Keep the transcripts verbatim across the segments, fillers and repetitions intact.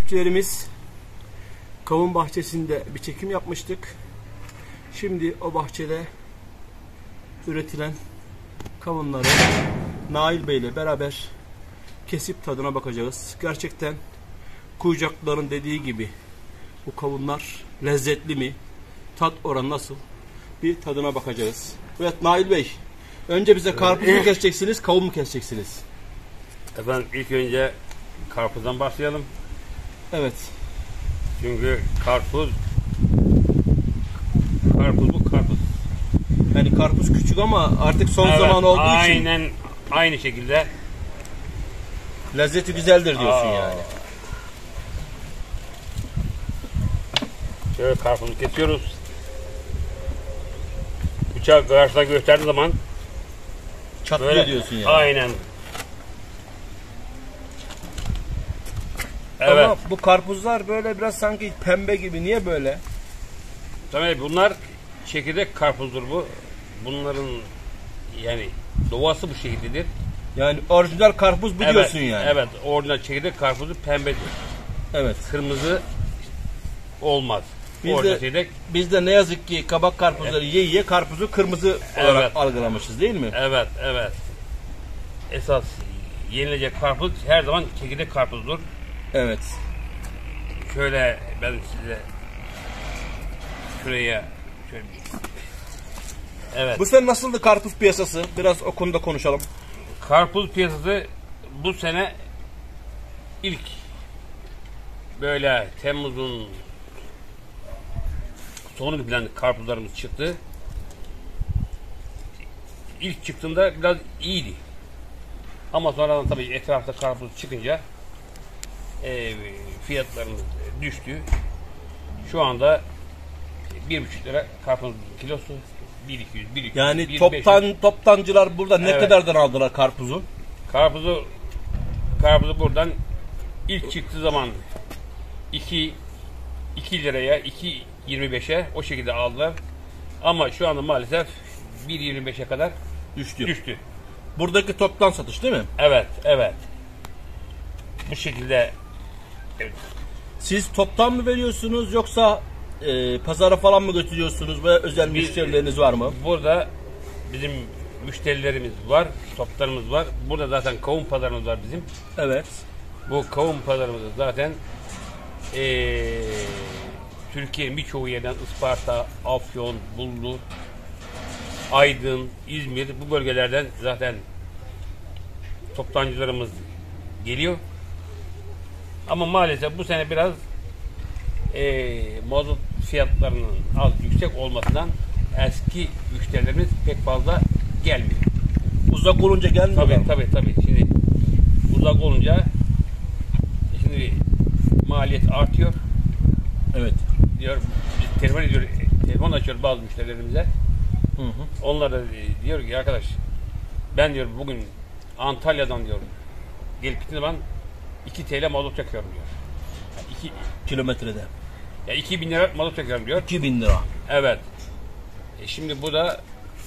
Takipçilerimiz kavun bahçesinde bir çekim yapmıştık. Şimdi o bahçede üretilen kavunları Nail Bey ile beraber kesip tadına bakacağız. Gerçekten kuyucakların dediği gibi bu kavunlar lezzetli mi? Tat oranı nasıl? Bir tadına bakacağız. Evet Nail Bey, önce bize karpuz mu keseceksiniz, kavun mu keseceksiniz? Efendim ilk önce karpuzdan başlayalım. Evet. Çünkü karpuz karpuz bu karpuz. Yani karpuz küçük ama artık son Evet, zaman olduğu aynen, için aynen aynı şekilde lezzeti güzeldir diyorsun Aa. yani. Şöyle karpuzu kesiyoruz. Bıçağı karşıda gösterdiği zaman Çatlıyor böyle diyorsun yani. aynen. Evet. Ama bu karpuzlar böyle biraz sanki pembe gibi. Niye böyle? Tabii bunlar çekirdek karpuzdur bu. Bunların yani doğası bu şekildedir. Yani orijinal karpuz bu Evet, diyorsun yani. evet. Orijinal çekirdek karpuzu pembedir. Evet. Kırmızı olmaz. Biz Orijinal de, çekirdek. biz de ne yazık ki kabak karpuzları ye ye karpuzu kırmızı olarak Evet. algılamışız değil mi? Evet, evet. Esas yenilecek karpuz her zaman çekirdek karpuzdur. Evet. Şöyle ben size şuraya şöyle evet. Bu sene nasıldı karpuz piyasası? Biraz o konuda konuşalım. Karpuz piyasası bu sene ilk böyle Temmuz'un sonu bilen karpuzlarımız çıktı. İlk çıktığında biraz iyiydi. Ama sonradan tabii etrafta karpuz çıkınca e, fiyatlarımız düştü. Şu anda bir buçuk lira karpuz kilosu, bir iki yüz, bir iki yüz, Yani bir toptan beş yüz. toptancılar burada ne Evet. kadardan aldılar karpuzu? Karpuzu karpuzu buradan ilk çıktığı zaman iki iki liraya, iki yirmi beşe o şekilde aldılar. Ama şu anda maalesef bir yirmi beşe kadar Düştü. düştü. Buradaki toptan satış değil mi? Evet, evet. Bu şekilde evet. Siz toptan mı veriyorsunuz yoksa e, pazara falan mı götürüyorsunuz ve özel Biz- müşterileriniz var mı? Burada bizim müşterilerimiz var, toplarımız var. Burada zaten kavun pazarımız var bizim. Evet. Bu kavun pazarımızda zaten ee, Türkiye'nin birçoğu yerden Isparta, Afyon, Bolu, Aydın, İzmir bu bölgelerden zaten toptancılarımız geliyor. Ama maalesef bu sene biraz ee, mazot fiyatlarının az yüksek olmasından eski müşterilerimiz pek fazla gelmiyor. Uzak olunca gelmiyor. Tabii tabii tabii. Şimdi uzak olunca şimdi maliyet artıyor. Evet. Diyor biz telefon ediyor, telefon açıyor bazı müşterilerimize. Hı hı. Onlar da diyor ki arkadaş ben diyor bugün Antalya'dan diyor gelip gittiğim zaman iki TL mazot yakıyorum diyor. Yani iki Kilometrede. ya iki bin lira mazot yakıyorum diyor. iki bin lira. Evet. E şimdi bu da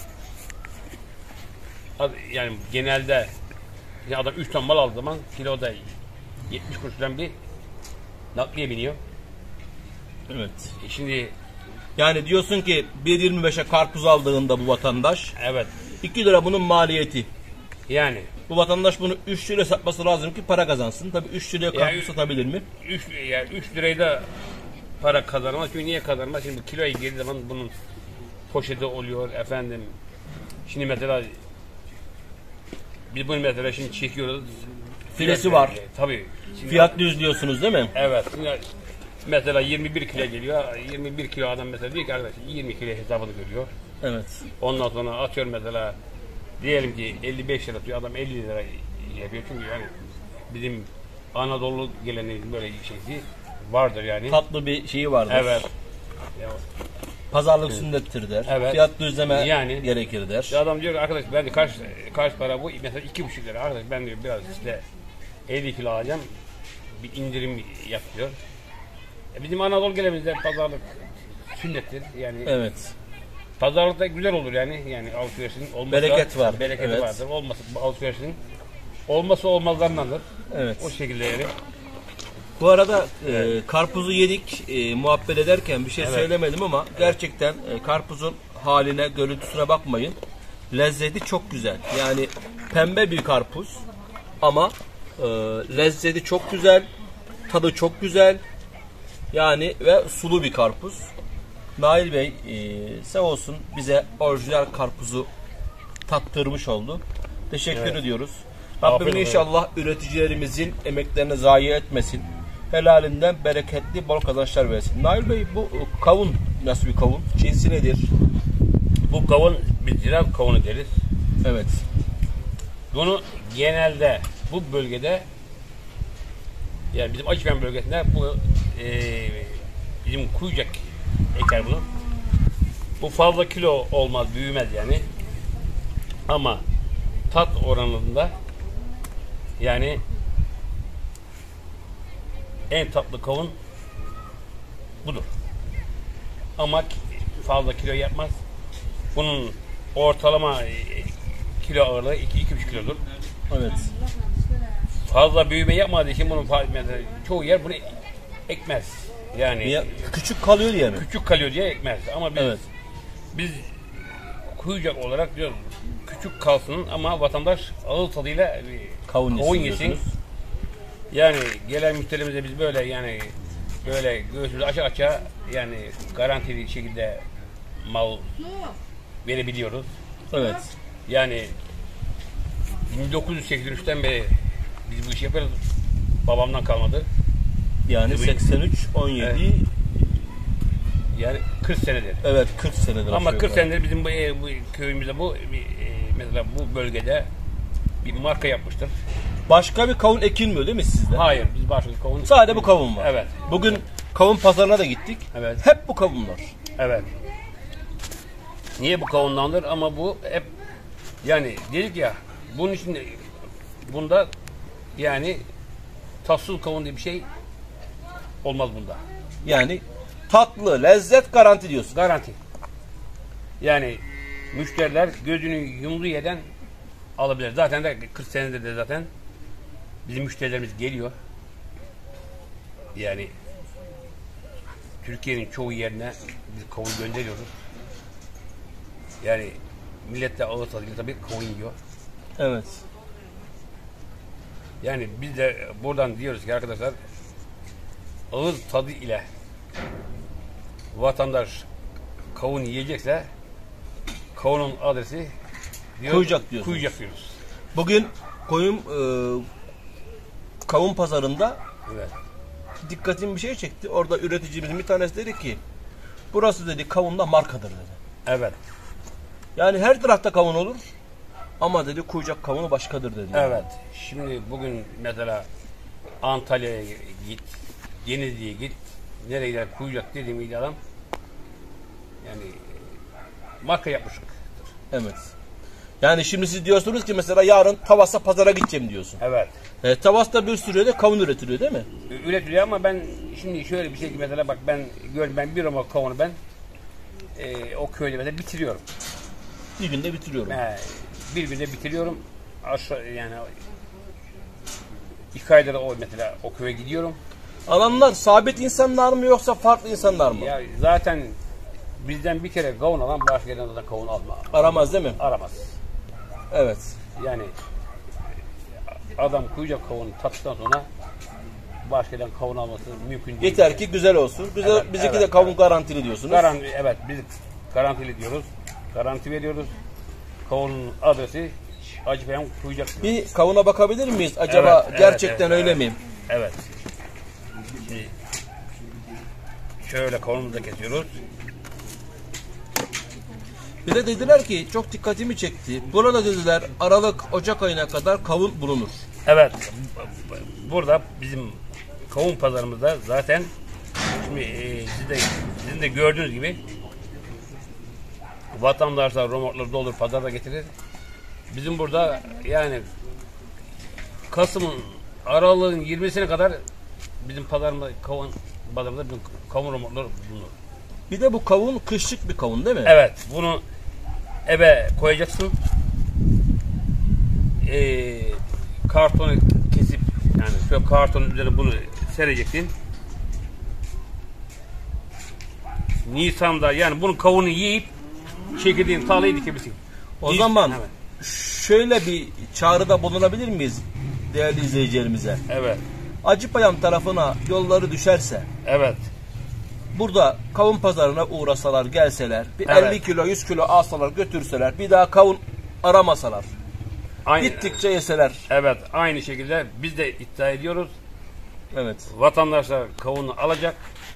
yani genelde yani adam üç ton mal aldığı zaman kiloda yetmiş kuruştan bir nakliye biniyor. Evet. E şimdi Yani diyorsun ki bir yirmi beşe karpuz aldığında bu vatandaş evet iki lira bunun maliyeti. yani Bu vatandaş bunu üç liraya satması lazım ki para kazansın. Tabii üç liraya karpuz Yani- satabilir mi? üç yani üç lirayı da para kazanmaz. Çünkü niye kazanmaz? Şimdi kiloya girdiği zaman bunun poşeti oluyor efendim. Şimdi mesela biz bunu mesela şimdi çekiyoruz. Filesi var. E, tabii. Şimdi- Fiyat düzlüyorsunuz değil mi? Evet. Şimdi mesela yirmi bir kilo geliyor. yirmi bir kilo adam mesela diyor ki arkadaş yirmi kilo hesabını görüyor. Evet. Ondan sonra atıyorum mesela diyelim ki elli beş lira tutuyor adam elli lira yapıyor. Çünkü yani bizim Anadolu geleneğinin böyle bir şeysi vardır yani. Tatlı bir şeyi vardır. Evet. Ya, Pazarlık sünnettir der. Evet. Fiyat düzleme Yani- gerekir der. ya adam diyor ki arkadaş ben de kaç kaç para bu? Mesela iki buçuk lira. Arkadaş ben diyor biraz işte elli kilo alacağım. Bir indirim yapıyor. E bizim Anadolu geleneğimizde pazarlık sünnettir. Yani Evet. pazarlıkta güzel olur yani. Yani alışverişin olması Bereket var. Bereketi Evet. vardır. Olması alışverişin olması olmazlarındandır. Evet. O şekilde yani. Bu arada Evet. e, karpuzu yedik, e, muhabbet ederken bir şey Evet. söylemedim ama gerçekten e, karpuzun haline, görüntüsüne bakmayın. Lezzeti çok güzel. Yani pembe bir karpuz ama e, lezzeti çok güzel, tadı çok güzel. Yani ve sulu bir karpuz. Nail Bey e, sağ olsun bize orijinal karpuzu tattırmış oldu. Teşekkür Evet. ediyoruz. Rabbim Afiyet olsun. inşallah üreticilerimizin emeklerini zayi etmesin. Helalinden bereketli bol kazançlar versin. Nail Bey, bu kavun nasıl bir kavun? Cinsi nedir? Bu kavun biz ziraat kavunu deriz. Evet. Bunu genelde bu bölgede, yani bizim Acıfen bölgesinde bu e, bizim Kuyucak eker bunu. Bu fazla kilo olmaz, büyümez yani. Ama tat oranında yani en tatlı kavun budur. Ama fazla kilo yapmaz. Bunun ortalama e, kilo ağırlığı iki iki buçuk kilodur. Evet. Fazla büyüme yapmadığı için bunun fa- mesela çoğu yer bunu ekmez. Yani Ya, küçük kalıyor yani. küçük kalıyor diye ekmez. Ama biz Evet. biz Kuyucak olarak diyoruz küçük kalsın ama vatandaş ağız tadıyla e, Kavun kavun yesin yesin. diyorsunuz. Yani gelen müşterimize biz böyle yani böyle göğsümüzü açık açığa yani garantili şekilde mal verebiliyoruz. Evet. Yani bin dokuz yüz seksen üçten beri biz bu işi yapıyoruz. Babamdan kalmadı. Yani Tabii. seksen üç on yedi Evet. Yani kırk senedir. evet kırk senedir. Ama aşağı kırk yukarı. senedir bizim bu, e, bu köyümüzde bu bir, e, mesela bu bölgede bir marka yapmıştır. Başka bir kavun ekilmiyor değil mi sizde? Hayır, biz başka bir kavun. Sadece bu kavun var. Evet. Bugün kavun pazarına da gittik. Evet. Hep bu kavunlar. Evet. Niye bu kavundandır? Ama bu hep yani dedik ya bunun için bunda yani tatsız kavun diye bir şey olmaz bunda. Yani tatlı, lezzet garanti diyorsun. Garanti. Yani müşteriler gözünü yumduğu yerden alabilir. Zaten de kırk senedir de zaten bizim müşterilerimiz geliyor. Yani Türkiye'nin çoğu yerine biz kavun gönderiyoruz. Yani millet de ağız tadıyla tabii kavun yiyor. Evet. Yani biz de buradan diyoruz ki arkadaşlar ağız tadı ile vatandaş kavun yiyecekse kavunun adresi diyor, Kuyucak diyorsunuz. Kuyucak diyoruz. Bugün koyun e, kavun pazarında Evet. dikkatimi bir şey çekti. Orada üreticimizin bir tanesi dedi ki burası dedi kavunda markadır dedi. Evet. Yani her tarafta kavun olur ama dedi Kuyucak kavunu başkadır dedi. Evet. Şimdi bugün mesela Antalya'ya git, Denizli'ye git, nereye gider Kuyucak dediğim gibi adam yani marka yapmışık. Evet. Yani şimdi siz diyorsunuz ki mesela yarın Tavas'a pazara gideceğim diyorsun. Evet. E, Tavas'ta bir sürü de kavun üretiliyor değil mi? Üretiliyor ama ben şimdi şöyle bir şey ki mesela bak ben gör ben bir roma kavunu ben e, o köyde mesela bitiriyorum. Bir günde bitiriyorum. He, bir günde bitiriyorum. Aşağı yani iki ayda da o mesela o köye gidiyorum. Alanlar sabit insanlar mı yoksa farklı insanlar mı? Ya zaten bizden bir kere kavun alan başka yerden zaten kavun alma. Aramaz değil mi? Aramaz. Evet. Yani adam Kuyucak kavunu tattıktan sonra başka yerden kavun alması mümkün değil. Yeter ki güzel olsun. Güzel, Evet, bizimki evet, de kavun evet. garantili diyorsunuz. Garanti, evet biz garantili diyoruz. Garanti veriyoruz. Kavunun adresi Acıpayam Kuyucak diyoruz. Bir kavuna bakabilir miyiz? Acaba Evet, evet, gerçekten evet, öyle evet. mi? Evet. Şimdi şöyle kavunumuzu da kesiyoruz. Bir de dediler ki çok dikkatimi çekti. Burada dediler Aralık Ocak ayına kadar kavun bulunur. Evet. Burada bizim kavun pazarımızda zaten şimdi e, siz de, sizin de gördüğünüz gibi vatandaşlar romortları doldur pazarda getirir. Bizim burada yani Kasım'ın Aralık'ın yirmisine kadar bizim pazarımızda kavun pazarımızda bizim kavun romortları bulunur. Bir de bu kavun kışlık bir kavun değil mi? Evet, bunu eve koyacaksın. Ee, kartonu kesip yani şöyle kartonun üzerine bunu sereceksin. Nisan'da yani bunun kavunu yiyip çekirdeğini tarlayı dikebilirsin. O Nis- zaman evet. şöyle bir çağrıda bulunabilir miyiz değerli izleyicilerimize? Evet. Acıpayam tarafına yolları düşerse, Evet. burada kavun pazarına uğrasalar, gelseler, bir Evet. elli kilo, yüz kilo alsalar, götürseler, bir daha kavun aramasalar, Aynı, gittikçe yeseler. evet, aynı şekilde biz de iddia ediyoruz. Evet. Vatandaşlar kavunu alacak.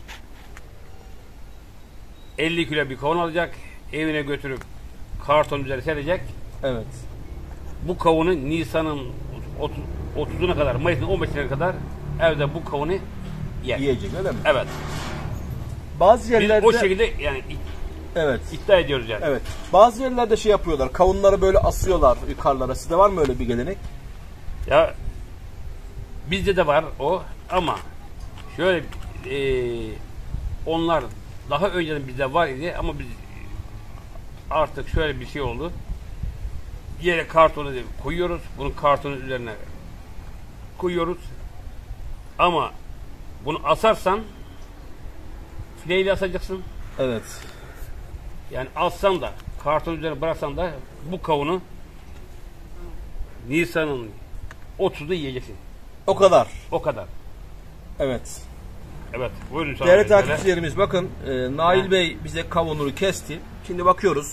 elli kilo bir kavun alacak. Evine götürüp karton üzeri serecek. Evet. Bu kavunu Nisan'ın otuzuna kadar, Mayıs'ın on beşine kadar evde bu kavunu yer. Yiyecek öyle mi? Evet. Bazı Biz yerlerde o şekilde yani evet. iddia ediyoruz yani. Evet. Bazı yerlerde şey yapıyorlar. Kavunları böyle asıyorlar yukarılara. Sizde var mı öyle bir gelenek? Ya bizde de var o ama şöyle e, onlar daha önceden bizde var idi ama biz artık şöyle bir şey oldu. Bir yere kartonu koyuyoruz. Bunun kartonun üzerine koyuyoruz. Ama bunu asarsan fileyle asacaksın. Evet. Yani alsan da karton üzerine bıraksan da bu kavunu Nisan'ın otuzunda yiyeceksin. O kadar. O kadar. Evet. Evet. Buyurun. sonra Değerli bizlere. takipçilerimiz bakın e, Nail Bey bize kavunları kesti. Şimdi bakıyoruz.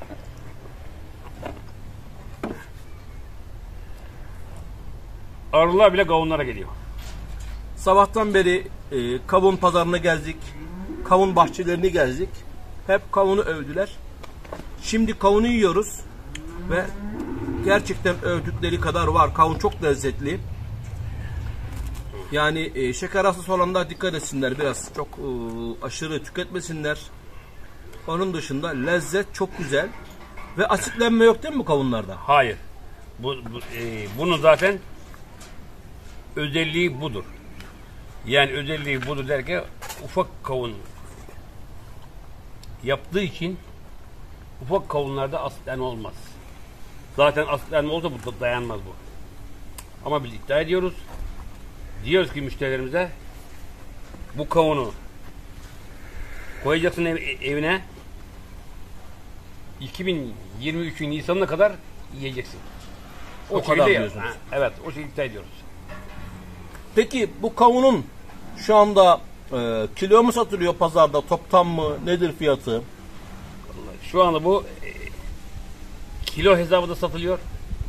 Arılar bile kavunlara geliyor. Sabahtan beri e, kavun pazarına gezdik. Kavun bahçelerini gezdik. Hep kavunu övdüler. Şimdi kavunu yiyoruz ve gerçekten övdükleri kadar var. Kavun çok lezzetli. Yani e, şeker hastası olanlar dikkat etsinler biraz. Çok e, aşırı tüketmesinler. Onun dışında lezzet çok güzel. Ve asitlenme yok değil mi bu kavunlarda? Hayır. Bu, bu e, bunun zaten özelliği budur. Yani özelliği budur derken ufak kavun yaptığı için ufak kavunlarda asitlenme olmaz. Zaten asitlenme olsa bu dayanmaz bu. Ama biz iddia ediyoruz. Diyoruz ki müşterilerimize bu kavunu koyacaksın ev, evine iki bin yirmi üçün Nisan'ına kadar yiyeceksin. O, O kadar şekilde ya- diyorsunuz. Ha, evet, o şekilde iddia ediyoruz. Peki bu kavunun şu anda e, kilo mu satılıyor pazarda, toptan mı, nedir fiyatı? Şu anda bu e, kilo hesabında satılıyor.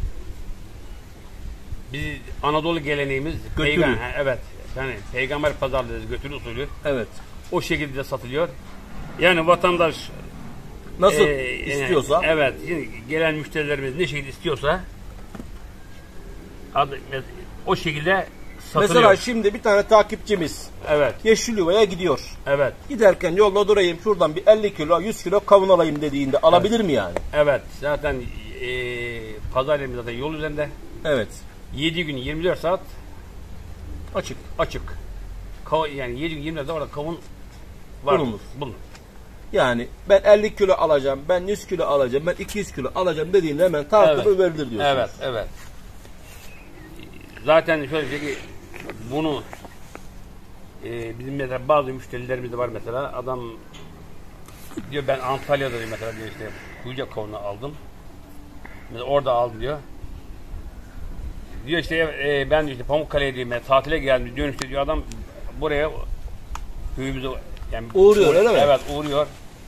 Biz Anadolu geleneğimiz Götürü. peygamber, ha, evet. Yani peygamber pazarlığımız götürü usulü. Evet. O şekilde de satılıyor. Yani vatandaş Nasıl e, istiyorsa. yani, evet. Şimdi gelen müşterilerimiz ne şekilde istiyorsa adı, o şekilde satılıyor. Mesela şimdi bir tane takipçimiz Evet. Yeşilyuva'ya gidiyor. Evet. Giderken yolda durayım şuradan bir elli kilo, yüz kilo kavun alayım dediğinde alabilir mi yani? Evet. Zaten e, pazar yerimiz zaten yol üzerinde. Evet. yedi gün yirmi dört saat Açık. açık. Kav- yani yedi gün yirmi dört saat orada kavun var. Bulunur. Bulunur. Yani ben elli kilo alacağım, ben yüz kilo alacağım, ben iki yüz kilo alacağım dediğinde hemen tartılı Evet. verilir diyorsunuz. Evet, evet. Zaten şöyle bir şey ki bunu e, bizim mesela bazı müşterilerimiz de var mesela adam diyor ben Antalya'da diyor mesela diyor işte Kuyucak kavunu aldım. Mesela orada aldım diyor. Diyor işte e, ben diyor işte Pamukkale'ye diyor mesela tatile geldim diyor işte diyor adam buraya köyümüze yani Uğruyor, öyle mi? Evet, uğruyor.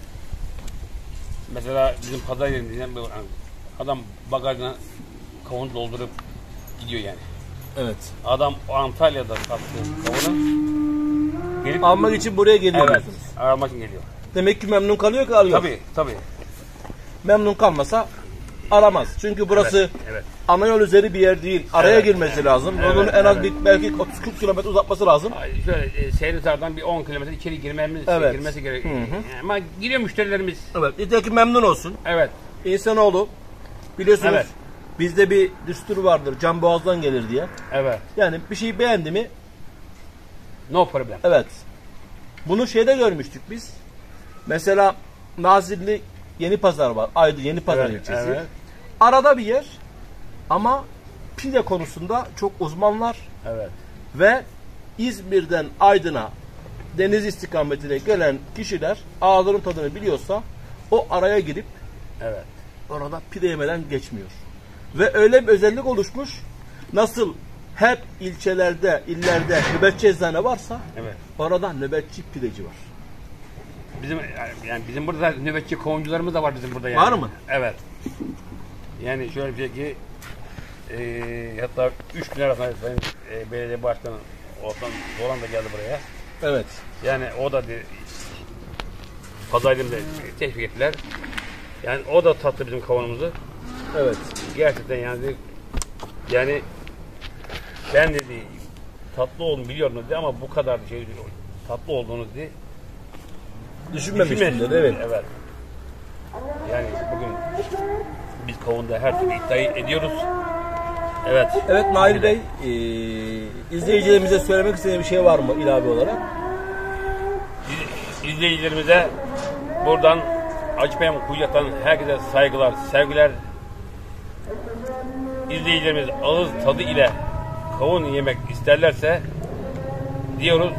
Mesela bizim pazar yerimizden adam bagajına kavun doldurup gidiyor yani. Evet. Adam Antalya'da sattığı kavunu gelip Almak için buraya geliyor. evet, diyorsunuz. aramak için geliyor. Demek ki memnun kalıyor ki alıyor. Tabii, tabii. Memnun kalmasa aramaz. Çünkü burası Evet, evet. ana yol üzeri bir yer değil. Araya Evet. girmesi lazım. Evet, Yolun en az evet. bir, belki otuz kırk kilometre uzatması lazım. Ay, şöyle e, Seyrisar'dan bir on kilometre içeri girmemiz Evet. girmesi gerekiyor. Hı hı. Ama giriyor müşterilerimiz. Evet. Yeter ki memnun olsun. Evet. İnsanoğlu biliyorsunuz Evet. bizde bir düstur vardır. Can boğazdan gelir diye. Evet. Yani bir şeyi beğendi mi No problem. evet. Bunu şeyde görmüştük biz. Mesela Nazilli Yeni Pazar var. Aydın Yeni Pazar Evet, ilçesi. evet. Arada bir yer ama pide konusunda çok uzmanlar Evet. ve İzmir'den Aydın'a deniz istikametine gelen kişiler ağzının tadını biliyorsa o araya girip Evet. orada pide yemeden geçmiyor. Ve öyle bir özellik oluşmuş. Nasıl hep ilçelerde, illerde nöbetçi eczane varsa Evet. orada nöbetçi pideci var. Bizim yani bizim burada nöbetçi kavuncularımız da var bizim burada yani. Var mı? Evet. Yani şöyle bir şey ki e, hatta üç gün arasında Sayın e, Belediye Başkanı Orhan Dolan da geldi buraya. Evet. Yani o da de, pazarcımda teşvik ettiler. Yani o da tattı bizim kavunumuzu. Evet. Gerçekten yani yani ben dedi tatlı olduğunu biliyorum dedi ama bu kadar şey tatlı olduğunu dedi. Düşünmemiştim dedi. Evet. Evet. Yani bugün biz kavunda her türlü iddiayı ediyoruz. Evet. Evet Nail Bey, e, izleyicilerimize söylemek istediğiniz bir şey var mı ilave olarak? İz, izleyicilerimize buradan Acıpayam Kuyucak'tan herkese saygılar, sevgiler. İzleyicilerimiz ağız tadı ile kavun yemek isterlerse diyoruz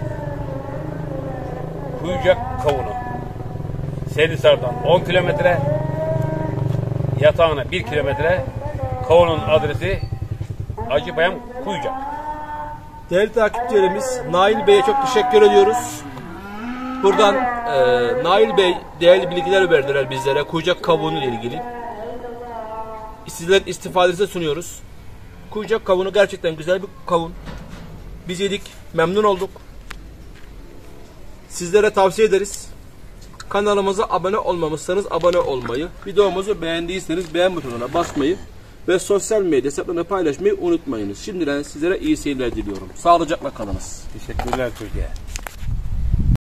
Kuyucak kavunu. Seylisar'dan on kilometre, yatağına bir kilometre, kavunun adresi Acıpayam Kuyucak. Değerli takipçilerimiz, Nail Bey'e çok teşekkür ediyoruz. Buradan e, Nail Bey değerli bilgiler verdiler bizlere Kuyucak kavunu ile ilgili. Sizlerin istifadesine sunuyoruz. Kuyucak kavunu gerçekten güzel bir kavun. Biz yedik, memnun olduk. Sizlere tavsiye ederiz. Kanalımıza abone olmamışsanız abone olmayı, videomuzu beğendiyseniz beğen butonuna basmayı ve sosyal medya hesaplarını paylaşmayı unutmayınız. Şimdiden sizlere iyi seyirler diliyorum. Sağlıcakla kalınız. Teşekkürler Türkiye.